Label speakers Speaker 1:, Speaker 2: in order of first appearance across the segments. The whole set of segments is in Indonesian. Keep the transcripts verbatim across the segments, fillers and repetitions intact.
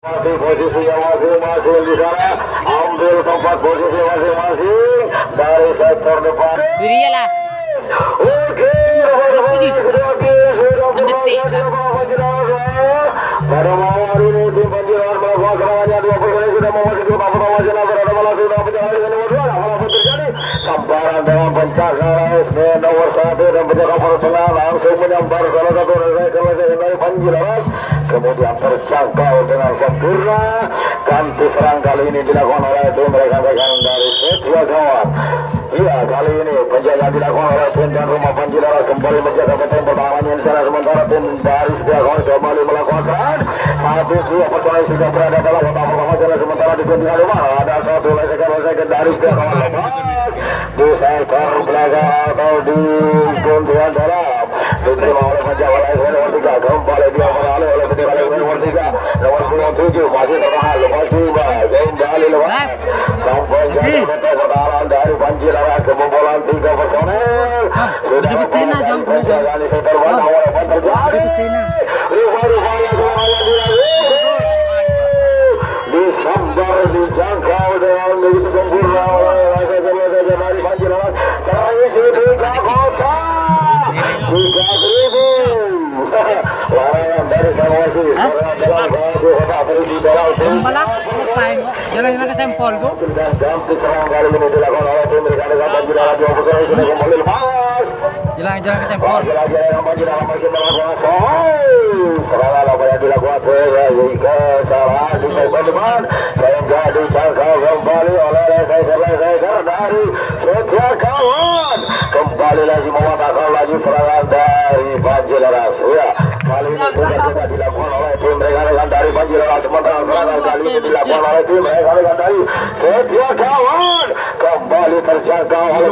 Speaker 1: Masih posisinya masing-masing di sana, ambil tempat posisi masing-masing dari sektor depan.
Speaker 2: Iyalah.
Speaker 1: Oke, sudah pada malam hari ini tim Panjiran melakukan serangannya dua persen sudah memasuki babak pertama jelas berada malah sudah berjalan dengan nomor dua. Apapun terjadi, sambaran dengan pencakar S B nomor satu dan penjaga poros tengah langsung menyambar salah satu rekan-rekan dari Panjiran. Kemudian terjangkau dengan sempurna. Ganti serang kali ini dilakukan oleh tim rekan-rekan dari Setia Kawan. Iya, kali ini penjaga dilakukan oleh tim dan rumah Panjiran kembali menjaga betul pertahanannya di sana, sementara tim dari Setia Kawan kembali melakukan serangan. Satu dua personel sudah berada dalam kotak pertama jalan, sementara di guntingan rumah ada satu lesekan-lesekan dari Setia Kawan lepas di sektor belakang atau di guntingan dalam diterima oleh penjaga nomor tiga, kembali dia beralih oleh penjaga nomor tiga nomor tujuh masih tertahan lepas juga kembali lepas sampai jadi betul pertahanan dari Panjiran kebobolan tiga personel sudah penjaga di sektor belakang walaupun terjadi rupa-rupanya semuanya dilakukan disambar dijangkau dengan begitu sempurna oleh lesekan-lesekan dari Panjiran. Sekarang isi tiga kota tiga ribu larangan dari Sulawesi dalam kota berisi dalam
Speaker 2: Balak, ngapain kok? Jalan-jalan ke Sempol kok.
Speaker 1: dan ganti serang kali ini dilakukan oleh tim rekan-rekan Panjiran dua personel sudah kembali lepas.
Speaker 2: Jalan-jalan ke Sempol.
Speaker 1: Lagi-lagi yang Panjiran masih melakukan serangan apa yang dilakukan ke kesalahan di sektor depan sehingga dijangkau kembali oleh lesekan-lesekan dari Setia Kawan. Kembali lagi mematahkan lagi serangan dari Panjiran. Ya, kali ini sudah tidak dilakukan oleh tim rekan-rekan dari Panjiran, sementara serangan kali ini dilakukan oleh tim rekan-rekan dari Setia Kawan. Kembali terjangkau oleh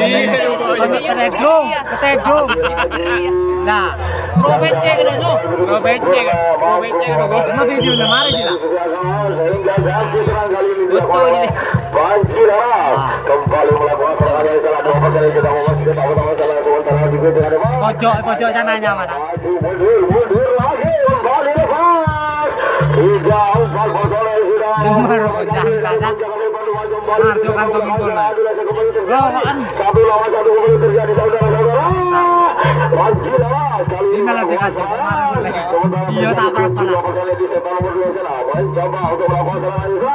Speaker 2: Ketedung, ketedung. Nah, throw becek itu tuh. Throw becek, throw becek itu. Mana video lemari dia?
Speaker 1: Sehingga ganti serang kali ini
Speaker 2: Betul ini.
Speaker 1: Panjiran kembali melakukan serangan yang salah dua persen sudah memasuki babak pertama salah sementara juga dengan depan.
Speaker 2: Pojok, pojok sananya mana?
Speaker 1: Mundur, mundur lagi kembali lepas. Tiga empat personel sudah.
Speaker 2: Dengar jangan saja. Marjo kantong itu lah. Lawan.
Speaker 1: Satu lawan satu kembali terjadi saudara-saudara. Panjiran kali ini
Speaker 2: Tinggal dekat kemarin lagi. Iya tak apa-apa lah.
Speaker 1: di setor nomor dua sana mencoba untuk melakukan serangan juga.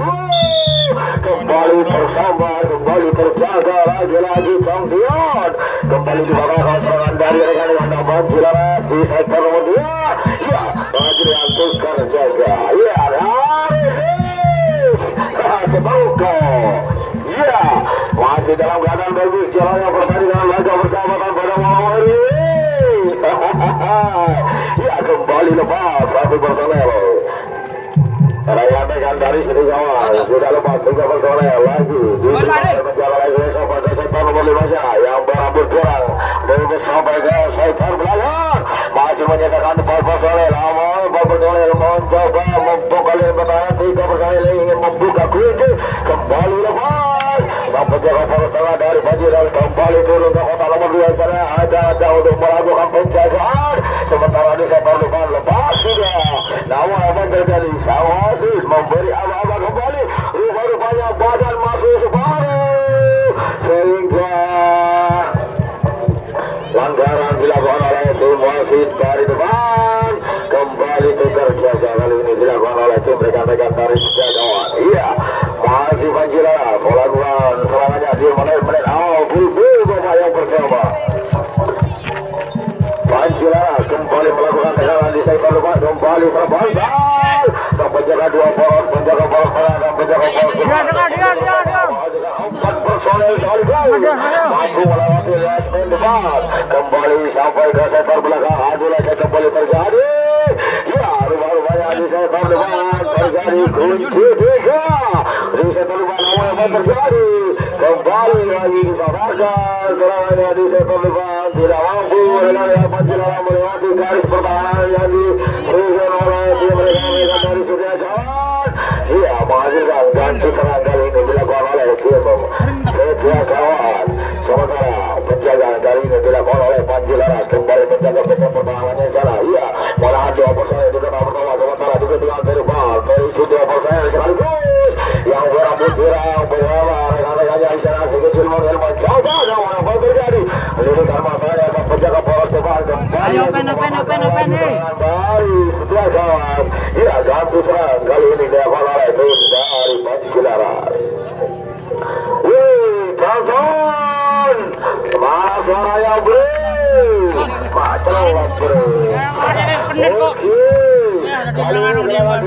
Speaker 1: Kembali tersambar, kembali terjaga lagi-lagi Chongdion. Kembali dibawa serangan dari rekan-rekan Panjiran di sektor nomor dua. Ya, Panjiran tukar jaga. Ya, Haris Sebangko. Ya, masih dalam keadaan bagus jalannya pertandingan laga persahabatan pada malam hari ini. Ya, kembali lepas satu personel. Rayakan dari Setia Kawan sudah lepas tiga personel lagi. Menjaga lagi sampai sektor nomor lima yang berambut kurang dan sampai ke sektor belakang masih menyatakan empat personel. Awal empat personel mencoba membuka lini pertahanan, tiga personel ingin membuka kunci. Kembali lepas sampai jaga poros tengah dari Panjiran kembali turun ke kota nomor dua sana aja-aja untuk melakukan penjagaan. Sementara di sektor depan lepas sudah. Namun apa terjadi? Sawasis memberi aba-aba kembali. Rupa-rupanya badan masih separuh sehingga pelanggaran dilakukan oleh tim wasit dari depan. Kembali tukar jaga kali ini dilakukan oleh tim rekan-rekan dari Setia Kawan. Iya, masih Panjiran melakukan serangannya di menit-menit awal. Bulbul Bapak yang bersama Panjiran kembali melakukan tekanan di sektor depan, kembali terbantal sampai penjaga dua poros, penjaga poros tengah dan penjaga poros depan. Empat personel sekaligus mampu melewati lasmen depan, kembali sampai ke sektor belakang. Adulah saya kembali terjadi. Ya, rumah-rumahnya di sektor depan terjadi kunci tiga di sektor depan. Apa yang terjadi? Kembali lagi dikabarkan serangannya di sektor depan tidak mampu dengan Panjiran melewati garis pertahanan yang disusun oleh tim rekan-rekan dari Setia Kawan. Iya, menghasilkan ganti serang kali ini dilakukan oleh tim Setia Kawan. Sementara penjagaan kali ini dilakukan oleh Panjiran kembali menjaga betul pertahanannya sana. Iya, menahan dua personel di kota pertama, sementara di ketinggalan ke depan berisi dua persen sekaligus yang berambut pirang bersama rekan-rekannya Isyana Sikicil Mangil mencoba namun apa terjadi melilitkan matanya sang penjaga poros depan kembali
Speaker 2: ayo open open open open nih
Speaker 1: kembali setelah kawan ya ganti serang kali ini dilakukan oleh tim dari Pancilaras. Wih, tonton kemana suara yang beri macam beri
Speaker 2: bener kok ya ada di belakang dia
Speaker 1: bener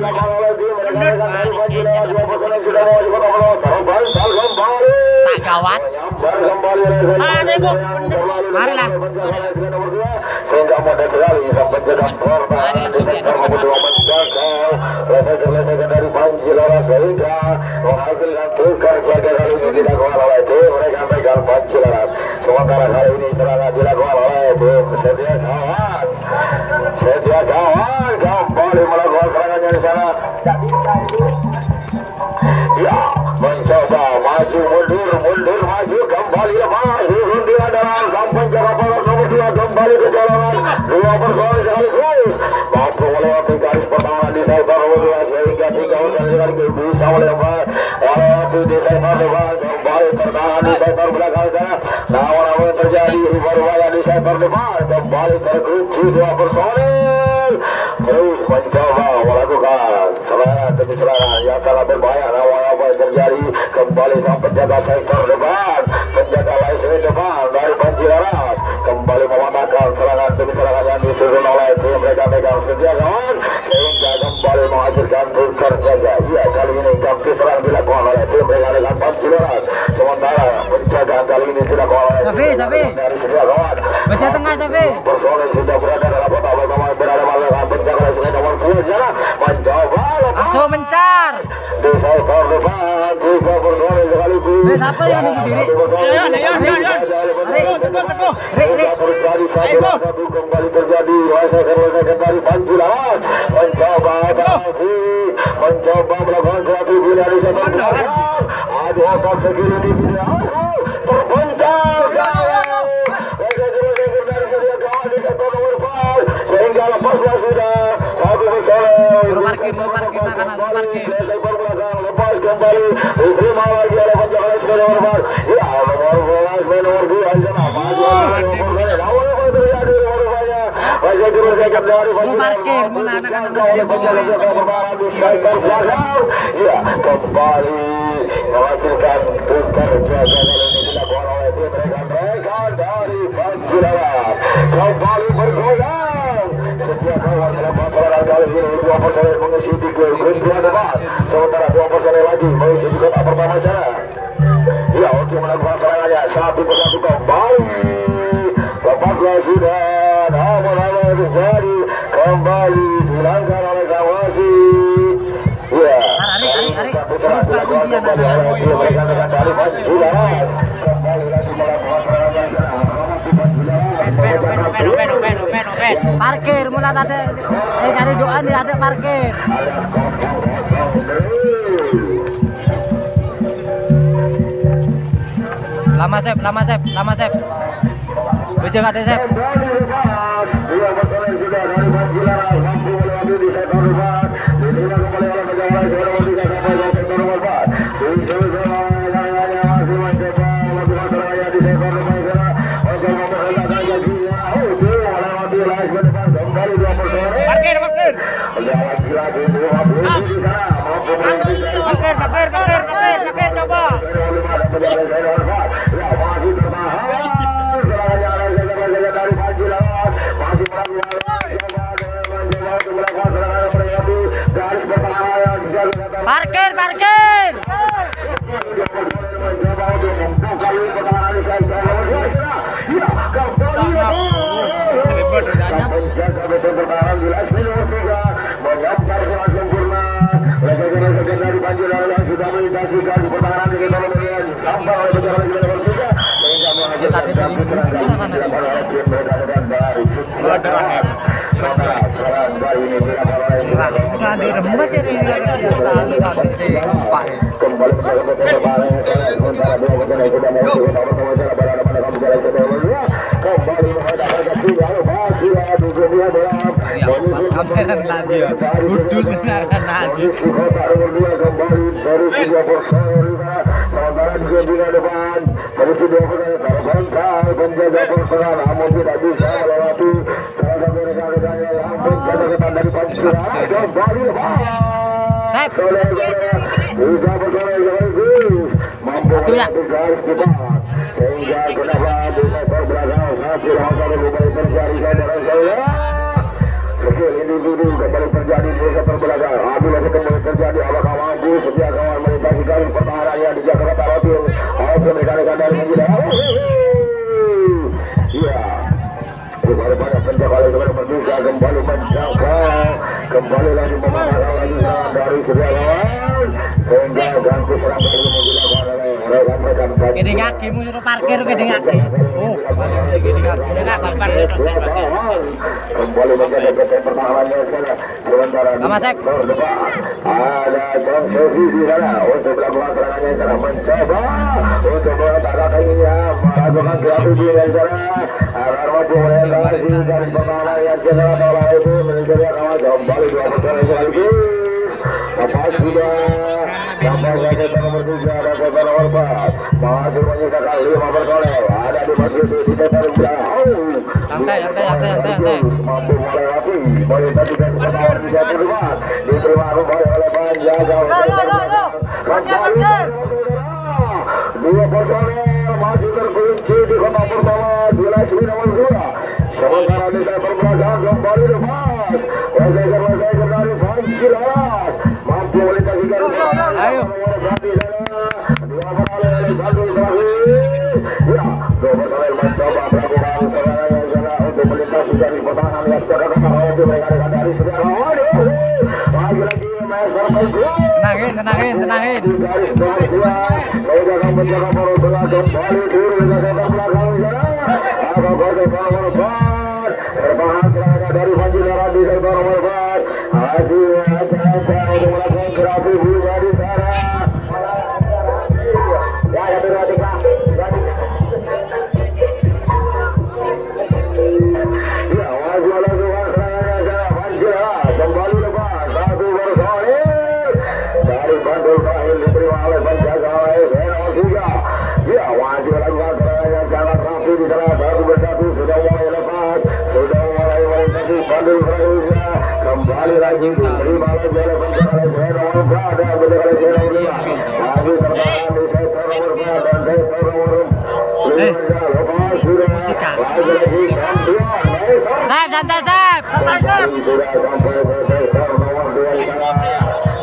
Speaker 2: tak gawat ada kok marilah
Speaker 1: sehingga mudah sekali sampai dengan korban di sektor membutuhkan menjaga lesekan-lesekan dari Pancilaras sehingga menghasilkan tukar jaga kali ini dilakukan oleh tim rekan-rekan Pancilaras. Sementara kali ini serangan dilakukan oleh tim Setia Kawan. Setia Kawan kembali melakukan serangannya di sana. Ya, mencoba maju mundur mundur maju kembali maju mundur adalah sampai jaga poros nomor dua kembali ke jalanan dua persoalan sekaligus mampu melewati garis pertahanan di sektor nomor dua sehingga tiga persoalan sekaligus bisa melewati di sektor depan kembali tertahan di sektor belakang sana namun apa yang terjadi rubah-rubahnya di sektor depan kembali terkunci dua personil terus mencoba melakukan serangan demi serangan yang sangat berbahaya namun apa yang terjadi kembali sang penjaga sektor depan penjaga lain depan dari Pancilaras kembali mematahkan serangan demi serangan yang disusun oleh tim rekan-rekan Setia Kawan sehingga kembali menghasilkan tukar jaga. Iya, kali ini ganti serang dilakukan oleh tim rekan-rekan Pancilaras sementara penjagaan kali ini dilakukan oleh
Speaker 2: Safi, Safi
Speaker 1: dari Setia Kawan
Speaker 2: baca tengah Safi
Speaker 1: personil sudah berada dalam kota bersama berada dengan penjaga lain nomor dua sana mencoba
Speaker 2: langsung mencar
Speaker 1: di sektor depan tiga personil sekaligus.
Speaker 2: Nah, siapa yang nunggu diri?
Speaker 1: Ayo, ayo, ayo, ayo. Terjadi satu satu kembali terjadi wasekan-wasekan dari Pancilaras mencoba Taufik mencoba melakukan suatu pilihan di sektor belakang. Aduh, otak segini di video terpencar kawan. Wasekan-wasekan dari Setia Kawan di sektor nomor empat sehingga lepaslah sudah satu personil.
Speaker 2: Suruh parkir, suruh parkir, makan suruh parkir.
Speaker 1: Lepas kembali diterima lagi oleh penjaga lain nomor empat. Ya, nomor belas nomor dua di sana. Masih dirusakan dari
Speaker 2: mau parkir, mau anak-anak
Speaker 1: oleh penjaga belakang di sektor belakang. Ya, kembali menghasilkan tukar jaga kali ini dilakukan oleh tim rekan-rekan dari Pancilaras. Kembali bergoyang. Setia Kawan dalam masalah kali ini dua personel mengisi di kedua depan. Sementara dua personel lagi mengisi di kota pertama sana. Ya, untuk melakukan serangannya satu persatu kembali. Lepaslah sudah. Namun apa yang terjadi kembali dilanggar oleh sang wasit. Ya, satu serangan dilakukan kembali oleh tim rekan-rekan dari Pancilaras. Kembali lagi melakukan serangannya sana.
Speaker 2: Parkir mulai ada eh cari doa nih ada parkir. Lama Sep, lama Sep, lama Sep. Bejeng ada Sep.
Speaker 1: Dua personel sudah dari Pancilaras mampu melewati di sektor depan. Diterima kembali oleh penjaga lain nomor tiga sampai ke sektor nomor empat. Disusul serangannya masih mencoba melakukan serangannya di sektor depan sana. Untuk memperhatikan gajinya. Oh, itu melewati lain ke depan kembali dua personel.
Speaker 2: Parkir, parkir.
Speaker 1: Lagi-lagi dua personel di sana mampu melewati.
Speaker 2: Parkir, parkir, parkir, parkir, parkir coba.
Speaker 1: Ya, masih tertahan. Serangannya oleh dari Pancilaras masih
Speaker 2: parkir, parkir.
Speaker 1: dari Pancilaras yang sudah melintasi garis pertahanan di dalam sampai oleh penjaga nomor tiga sehingga menghasilkan garis serangan oleh tim rekan-rekan dari Setia. Serangan kali ini dilakukan oleh
Speaker 2: Nah, di rembat ya ini
Speaker 1: kembali menjaga pertahanan sementara dua personel sudah menghasilkan pertama sana berada pada Pancilaras nomor dua kembali menghadapkan ketiga masih ada dunia dalam menyusul
Speaker 2: Kamera lagi ya. Udut beneran lagi.
Speaker 1: Kota nomor dua kembali dari sebuah persaingan. Sementara juga di depan dari sebuah persaingan penjaga persaingan namun tidak bisa melewati salah satu rekan-rekannya yang menjaga ketan dari Pancura. Kembali lepas.
Speaker 2: Sep.
Speaker 1: Bisa bersolek sekaligus mampu melewati garis depan sehingga kenapa bisa terbelakang satu lawan satu kembali terjadi saudara-saudara. Skill individu kembali terjadi bisa terbelakang. Apabila kembali terjadi apakah mampu setiap kawan melintasi garis pertahanannya di Jakarta Rotil. Oke rekan-rekan dari Menjila. Iya. Kembali pada penjaga oleh kepada berduka kembali menjangkau kembali lagi memenangkan lagi dari setiap kawan sehingga ganggu serang dari dilakukan oleh rekan-rekan.
Speaker 2: Gede kaki mu suruh parkir gede kaki. Oh, gede kaki. Gede kaki parkir.
Speaker 1: Kembali menjaga ketan pertahanannya sementara
Speaker 2: Sama Sep.
Speaker 1: Ada John Sofi di sana untuk melakukan serangannya sana mencoba untuk meletakkan kakinya melakukan kreatif di sana agar mampu melintasi garis pertahanan yang secara tolak itu menjadi kawan kembali dua persen sekaligus. Apa sudah sampai ke nomor tiga dan kota nomor empat masih menyisakan lima persen ada di masjid di kota belakang.
Speaker 2: Santai, santai, santai, santai, santai.
Speaker 1: Mampu melewati melintasi garis pertahanan di satu depan diterima kembali oleh penjaga. Dua personel masih terkunci di kota pertama di Leswi nomor dua. Sementara di sektor belakang kembali lepas. Waseger-waseger dari Pancilas mampu melintasi garis pertahanan.
Speaker 2: Ayo.
Speaker 1: Dua personel dari Bandung terakhir. Ya, dua personel mencoba melakukan serangan yang sana untuk melintasi garis pertahanan yang sudah kata untuk mereka dari sebelah lawan. Lagi-lagi Master Pengku.
Speaker 2: Tenangin, tenangin, tenangin.
Speaker 1: Garis kedua, saya akan menjaga poros tengah kembali turun ke sektor belakang sana. Apa kode nomor empat? Terbahan serangan dari Panjilara di sektor nomor empat. Hasilnya acara untuk melakukan kreatif juga di sana. Ya, ya perhatikan. Ya, wajib melakukan serangannya sana Panjilara kembali lepas satu personil. Dari Bandung terakhir diterima oleh penjaga oleh nomor tiga. Ya, masih melakukan serangan yang sangat rapi di sana satu persatu sudah mulai lepas, sudah mulai melintasi Bandung terakhirnya. Kembali lagi diterima oleh penjaga oleh nomor empat dan penjaga oleh nomor lima. Masih tertahan di sektor nomor empat dan sektor nomor lima. Lepas sudah lagi-lagi kampion.
Speaker 2: Sep, santai, Sep. Santai, Sep.
Speaker 1: Sudah sampai ke sektor nomor dua di sana.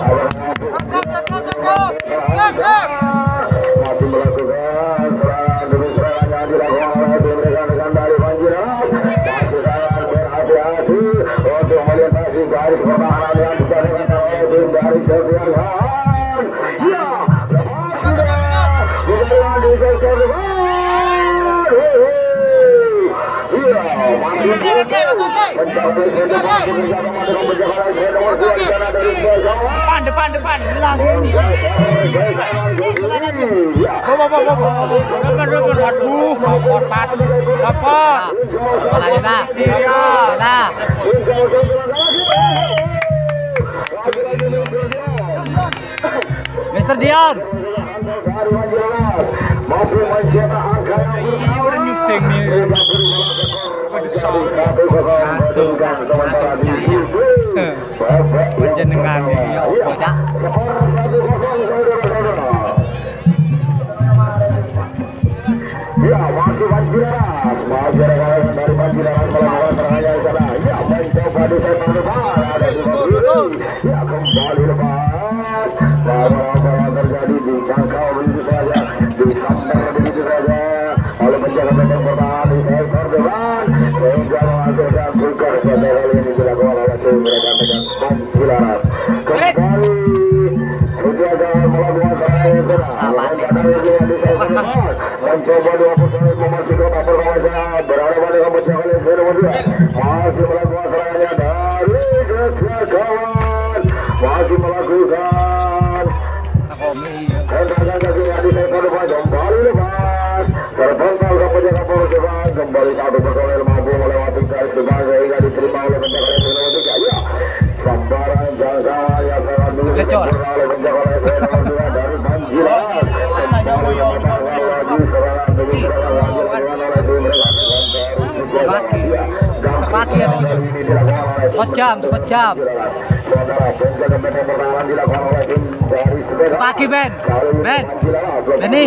Speaker 1: Masih melakukan serangan demi serangan yang dilakukan oleh tim rekan-rekan dari Panjiras. Masih sangat berhati-hati untuk melintasi garis pertahanan yang dijadikan oleh tim dari setiap kawan. Ya, lepas sudah berjalan di sektor depan. Iya, masih mencapai sektor depan bekerjasama dengan penjaga oleh nomor dua di sana dari Bagawan.
Speaker 2: Depan, depan, depan. Lagi. Bawa, bawa, bawa. Depan, depan. Aduh, lapor, Pak. Lapor. Lagi dah. Dah. Mister Dion.
Speaker 1: Mampu mencetak angka yang
Speaker 2: udah nyuting nih. Penjenengan nih, ya bocah.
Speaker 1: Ya, masih Panjiras, masih rekan dari Panjiras melakukan serangannya di sana. Ya, mencoba di sektor depan, ada di kiri. Ya, kembali lepas. Apa yang terjadi dijangkau begitu saja, disambar begitu saja oleh penjaga sektor pertahanan di sektor depan sehingga menghasilkan bukan pada kali ini dilakukan oleh tim rekan-rekan Panjiras. Kembali sudah jangan melakukan serangan yang sana. Di sektor depan mencoba dua personel memasuki kota pertama berhadapan dengan penjaga oleh nomor dua. Masih melakukan serangannya dari sekian kawan. Masih melakukan serangan kakinya di sektor depan kembali lepas. Terpental ke penjaga poros depan kembali satu personel mampu melewati garis depan sehingga diterima oleh penjaga oleh nomor tiga. Ya, Sambaran jangka yang sangat dulu
Speaker 2: Lecor.
Speaker 1: oleh penjaga nomor dua dari Banjiras. Kembali yang pertama lagi serangan demi serangan lagi oleh tim mereka.
Speaker 2: Kaki ya. Kocam, kocam.
Speaker 1: Saudara penjaga nomor pertahanan dilakukan oleh tim dari Sepeda.
Speaker 2: Kaki Ben. Ben. Beni.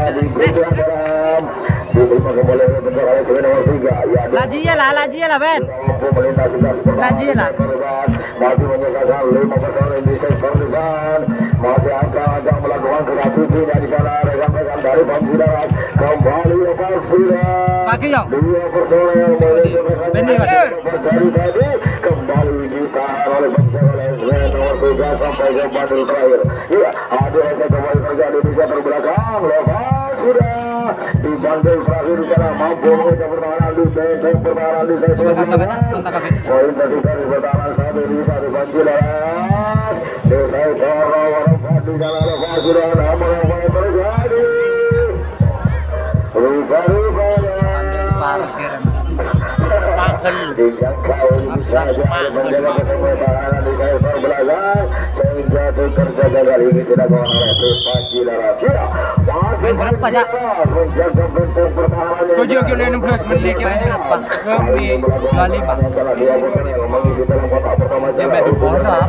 Speaker 1: Diterima kembali oleh penjaga oleh Sepeda nomor tiga.
Speaker 2: Laji ya lah, laji ya lah Ben. Laji ya lah.
Speaker 1: Masih menyesakan lima personel di sektor depan, masih ancang-ancang melakukan kreativitas di sana. Rekan-rekan dari Banjiras kembali lepas sudah
Speaker 2: Kaki yang.
Speaker 1: dua personel
Speaker 2: Benih, Pak.
Speaker 1: dari tadi kembali ditahan oleh penjaga nomor tiga sampai ke bandul terakhir. Ya, ada yang kembali terjadi di sektor belakang. Lepas sudah di bandul terakhir di sana mampu mengejar pertahanan di benteng pertahanan di sektor belakang. Poin dari dari pertahanan satu di dari Banjiras. Di sektor warna di sana lepas sudah nama yang terjadi. Rupa-rupanya dijangkau saja menjaga pertahanan di sektor belakang sehingga terjaga kali ini tidak kawan oleh tim Banjiras. Masih
Speaker 2: berapa ya?
Speaker 1: menjaga benteng pertahanan.
Speaker 2: Tujuh kilo enam belas menit kira berapa? Lebih dua lima.
Speaker 1: Mengisi dalam kotak pertama
Speaker 2: Sampai di bola.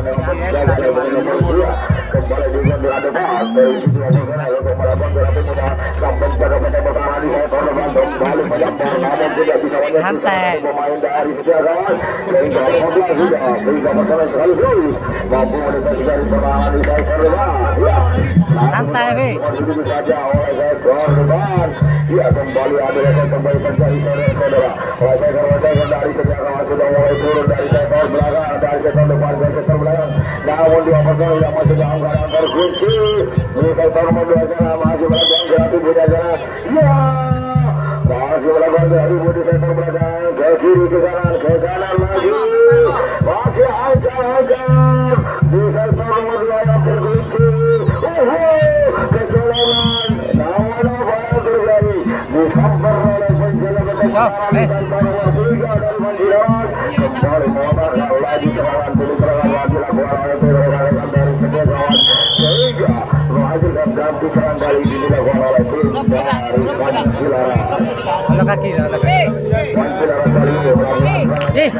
Speaker 1: Kembali juga diadakan dari situ untuk melakukan berapa mudah sampai jaga benteng pertahanan di sektor belakang kembali menyampaikan namun tidak bisa
Speaker 2: Santai.
Speaker 1: pemain dari setiawan sehingga apabila sudah sehingga masalah sekaligus mampu melintasi dari pertahanan di sektor depan. Ya,
Speaker 2: Santai, Bi.
Speaker 1: begitu saja oleh sektor depan. Ya, kembali ada yang kembali terjadi saudara-saudara. Oleh sektor-sektor dari setiawan sudah mulai turun dari sektor belakang, dari sektor depan ke sektor belakang. Namun dua personel yang masih dalam keadaan terkunci di sektor nomor dua sana masih melakukan kreatif beda sana. Ya, masih melakukan kreatif di sektor belakang ke kiri ke kanan ke kanan lagi masih ancang-ancang di sektor nomor dua yang terkunci. Uhuh, kecolongan namun apa yang terjadi disambar oleh penjaga pertahanan di sektor nomor tiga dari Banjiras. Kembali mengamankan lagi serangan demi serangan yang dilakukan oleh rekan-rekan dari setiawan sehingga menghasilkan ganti serang kali ini dilakukan oleh tim dari Banjiras.
Speaker 2: Kalau kaki, kalau kaki.
Speaker 1: Banjiras kali ini melakukan
Speaker 2: Eh.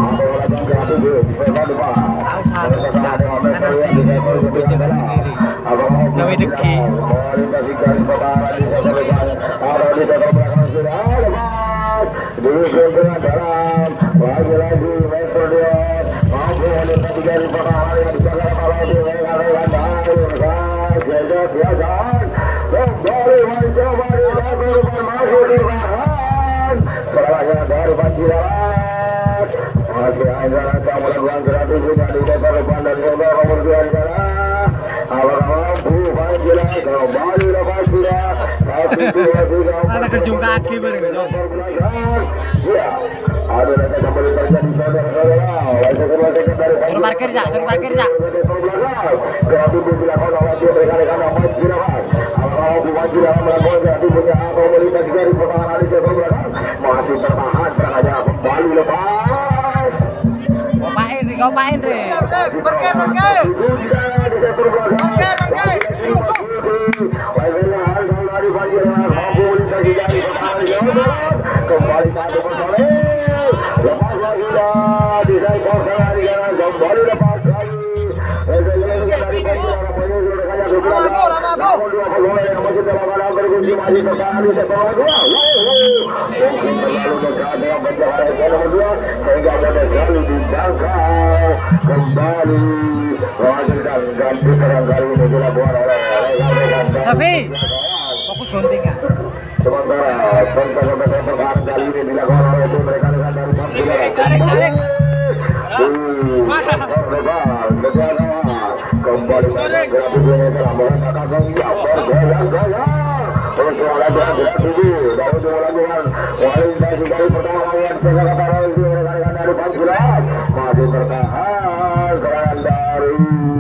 Speaker 2: Gawe deki.
Speaker 1: lagi-lagi Maestro Dion mampu melintasi dari pertahanan yang dijaga oleh tim biasa kembali mencoba di sektor depan masuk di tahan serangan dari Banjiras masih ancang-ancang melakukan kreativitas di sektor depan dan sektor nomor dua di sana. Apakah mampu Banjiras kembali lepas sudah satu dua tiga
Speaker 2: Ada kerjung kaki bareng.
Speaker 1: ya ada yang kembali terjadi saudara-saudara oleh sektor-sektor dari
Speaker 2: Suruh parkir, Jak. Suruh parkir, Jak.
Speaker 1: kreatif dilakukan oleh tim rekan-rekan Banjiras. Apakah mampu Banjiras melakukan kreatifnya atau melintasi dari pertahanan di sektor belakang masih tertahan serangannya kembali lepas.
Speaker 2: Ngopain, Ri. Ngopain, Ri.
Speaker 1: Parkir, parkir. Parkir, parkir. Kembali satu personel. Lepas lagi dah di sektor tengah di kanan kembali lepas lagi. Dari Banjiras menyusul rekannya ke belakang. Namun dua personel yang masih dalam keadaan terkunci masih tertahan di sektor nomor dua. Mungkin terlalu dekat dengan penjaga sektor nomor dua sehingga mudah sekali dijangkau kembali. Menghasilkan ganti serang kali ini dilakukan oleh rekan-rekan.
Speaker 2: Safi. Fokus gunting ya.
Speaker 1: Sementara penjaga pertahanan kali ini dilakukan oleh tim rekan-rekan dari Banjiras.
Speaker 2: Tarik, tarik.
Speaker 1: Kembali kreatifnya telah mengatakan yang bergoyang-goyang. Persoalan dengan kreatif dari melakukan melintasi dari pertahanan yang segala oleh rekan-rekan dari Banjiras masih bertahan serangan dari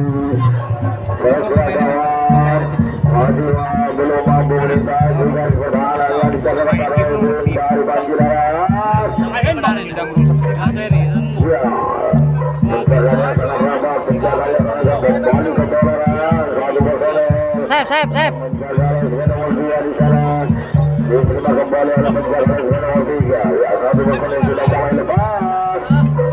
Speaker 1: Setiawan masih belum mampu melintasi dari pertahanan yang segala oleh dari Banjiras. Ya, penjaganya sangat
Speaker 2: save, save, save.
Speaker 1: Menjaga nomor dua di sana. Diterima kembali oleh penjaga nomor tiga. Ya, satu personil sudah mulai lepas.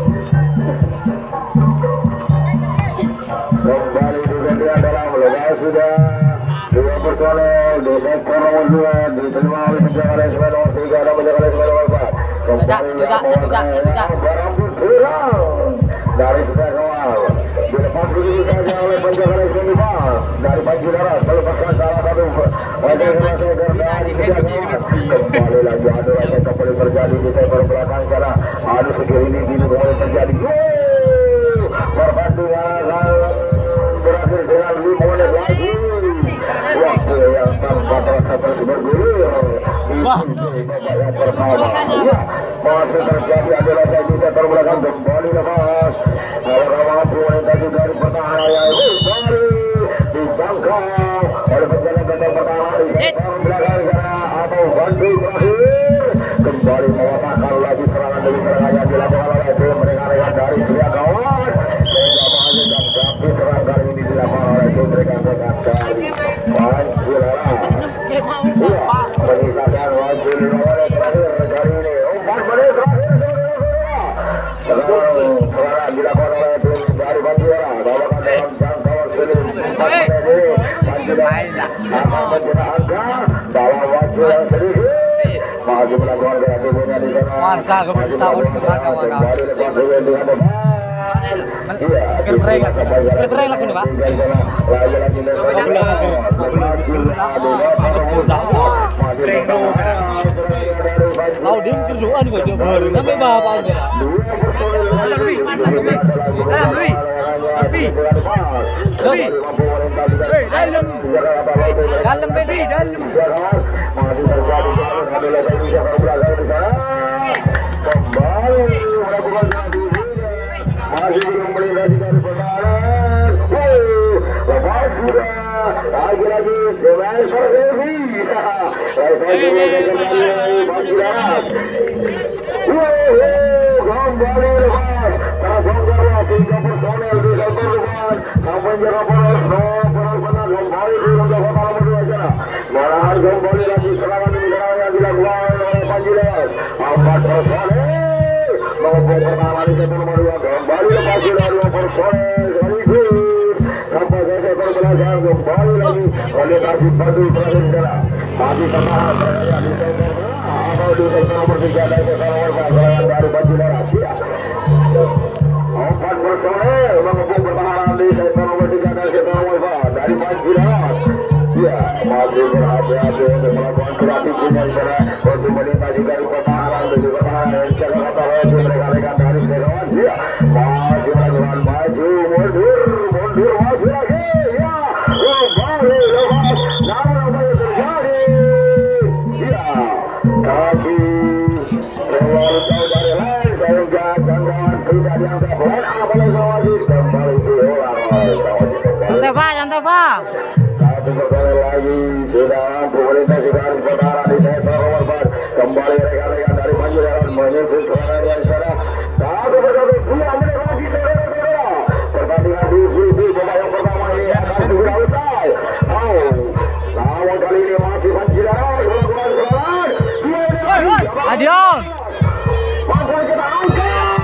Speaker 1: Kembali digantikan dalam lepas sudah. Dua personil di sektor nomor dua diterima oleh penjaga nomor tiga dan penjaga nomor empat. Kembali barang kurang dari sebelah awal. Dilepas begitu saja oleh penjaga nomor lima dari Panjidarat melepaskan salah satu wajah selesai dari penjaga. Kembali lagi ada rasa kembali terjadi di sektor belakang sana. Adu sekali ini kini kembali terjadi. Pertandingan berakhir dengan lima menit lagi. Waktu yang tanpa terasa terus bergulir.
Speaker 2: Wah.
Speaker 1: Yang pertama, ya, masih terjadi adalah saya bisa terbelakang kembali lepas. Kalau mampu orientasi dari pertahanan yang kembali dijangkau oleh penjaga ganda pertahanan di sektor belakang sana atau bantu terakhir kembali mewatakan lagi serangan demi serangan yang dilakukan oleh tim rekan-rekan dari sebelah kawan sehingga menghasilkan tapi serang kali ini dilakukan oleh tim rekan-rekan dari Panjidarat. Iya, menyisakan waktu lima menit terakhir kali ini. Empat menit terakhir serangan dilakukan oleh tim dari Panjidarat. Bawakan dalam jangkauan selim empat menit ini. Panjidarat akan mencetak angka dalam waktu yang sedikit. Masih melakukan kreatifnya di sana.
Speaker 2: Warga kebersama di belakang mana? Kereng lah, kereng lah Pak. Mau dim kerjaan juga dia baru. Tapi bapak udah. Dalam Dwi, dalam Dwi, dalam Dwi, Dwi, dalam, dalam Dwi, dalam.
Speaker 1: Masih terjadi adalah Indonesia berlaga di sana. Kembali melakukan masih belum melintasi dari pertahanan. Lepas sudah lagi-lagi sebenarnya Servi. Panjidarat. Kembali lepas. Terbongkarlah tiga personel di sektor depan. Sampai jaga poros, no poros benar kembali di menjaga nomor dua sana. Malahan kembali lagi serangan demi serangan yang dilakukan oleh Panjidarat. Empat personel menghubung pertahanan di sektor nomor dua. Kembali lepas sudah dua personel sekaligus sampai ke sektor belakang. Kembali lagi orientasi bantu terakhir sana. Masih tertahan berada di sektor atau di sektor nomor tiga dan sektor nomor empat serangan dari Panjidarat. Siap. Empat personel menghubung pertahanan di sektor nomor tiga dan sektor nomor empat dari Panjidarat. Ya, masih berhati-hati untuk melakukan kreatifnya di sana untuk melintasi dari pertahanan menuju pertahanan yang jaga kata lagi mereka-mereka dari sekawan. Ya, masih melakukan maju mundur mundur maju lagi. Ya, kembali lepas. Namun apa yang terjadi? Ya, kaki terlalu jauh dari lain sehingga jangkauan tidak dianggap lain apa yang Sawasis kembali diulang oleh Sawasis.
Speaker 2: Santai Pak, santai Pak.
Speaker 1: Satu personel lagi sudah mampu melintasi garis pertahanan di sektor nomor empat. Kembali rekan-rekan dari Panjidarat menyusun serangan yang sana. Satu persatu dua menit lagi saudara-saudara. Pertandingan di di babak yang pertama ini akan segera usai. Oh, lawan kali ini masih Panjidarat melakukan serangan.
Speaker 2: Adion.
Speaker 1: Mampu kita angkat.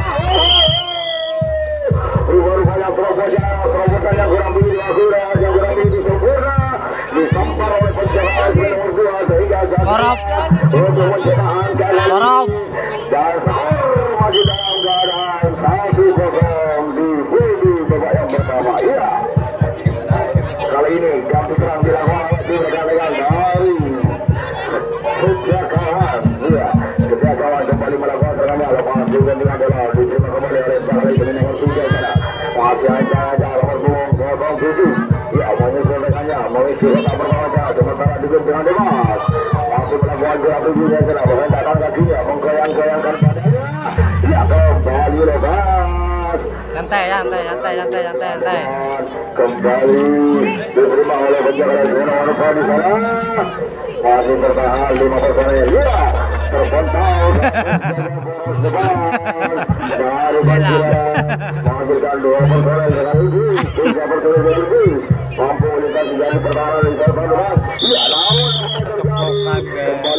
Speaker 1: Rupanya terobosan terobosan yang kurang begitu akurat, yang kurang begitu sempurna disampar oleh penjaga nomor dua sehingga
Speaker 2: Korop.
Speaker 1: untuk mencetak angka
Speaker 2: Korop.
Speaker 1: dan masih dalam keadaan satu kosong di di babak yang pertama. Iya, kali ini ganti serang dilakukan oleh tim rekan-rekan dari Sejakawan. Iya, Sejakawan kembali melakukan serangan lepas juga dengan bola diterima kembali oleh Bahari dengan nomor tiga sana. Masih aja nomor kosong tujuh. Ya, menyusul rekannya mengisi kotak pertama saja. Sementara di dengan Demas masih melakukan gerak tujuhnya sana. Menghentakkan kakinya, menggoyang-goyangkan badannya. Ya, kembali lepas.
Speaker 2: Santai, santai, santai, santai, santai, santai.
Speaker 1: Kembali diterima oleh penjaga nomor empat di sana. Masih bertahan lima personel. Ya, terpental depan dari Panjidarat menghasilkan dua personel sekaligus, tiga personel sekaligus mampu dikasih jadi pertahanan dari Sarpan Demak. Iya, namun kembali